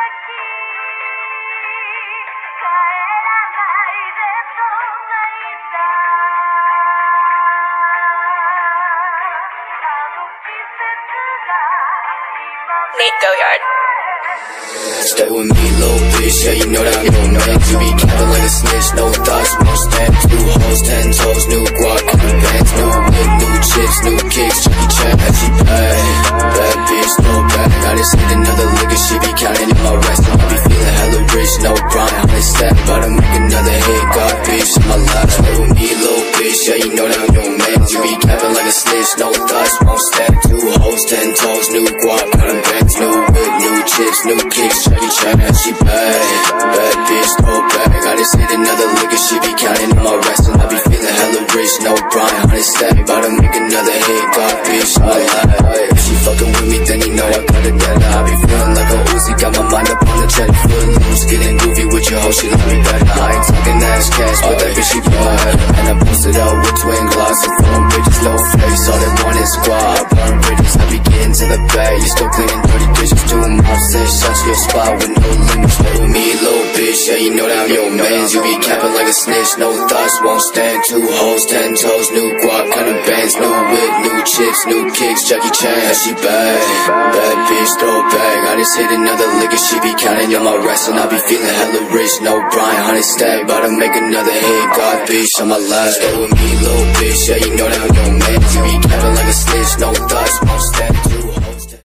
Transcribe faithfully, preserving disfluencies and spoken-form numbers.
Nate Goyard. Stay with me, little bitch, yeah, you know that I'm your man. You be capping like a snitch, no thoughts, won't stand. New hoes, ten toes, new guap, new bands, new whip, new chips, new kicks, Jackie Chan, she bad. Bad bitch, no bag, I just hit another lick and she be counting in my rest. I be feeling hella rich, no grind, honey stack, about to make another hit, God bitch, in my life. Stay with me, little bitch, yeah, you know that I'm your man. You be capping like a snitch, no thoughts, won't stand. Two hoes, ten toes, new guap, new bands, new whip, new chips, new kicks, Jackie Chan, she bad. Bad bitch, no bag, I just hit another lick and she be counting in my rest. And I be feeling hella rich, no grind, honey stack, about to make another hit, God bitch, in my life. If she fucking with me, then you know I got it better. I be feeling like a Uzi, got my mind up on the check. Feeling loose, getting groovy with your hoe, she love me better. I ain't talking ass cash, but that bitch she be my head. And I posted out with twin glass and phone bitches, no face. All they want is squad, burn bridges. I be getting to the bag, you still cleaning dirty dishes. Two mops, say shots to your spot with no limits. Stay with me, little bitch, yeah, you know that I'm your mans. You be capping like a snitch, no thoughts, won't stand. Two hoes, ten toes, new guap, cutting bands, new whip, new chips, new kicks, Jackie Chan, she bad. Bad bitch, throw bag, I just hit another lick and she be counting on my rest. And I be feeling hella rich, no Brian, honey stack, about to make another hit, God bitch, on my life. Stay with me, little bitch, yeah, you know that I'm your man. You be capping like a snitch, no thoughts, won't stand. Two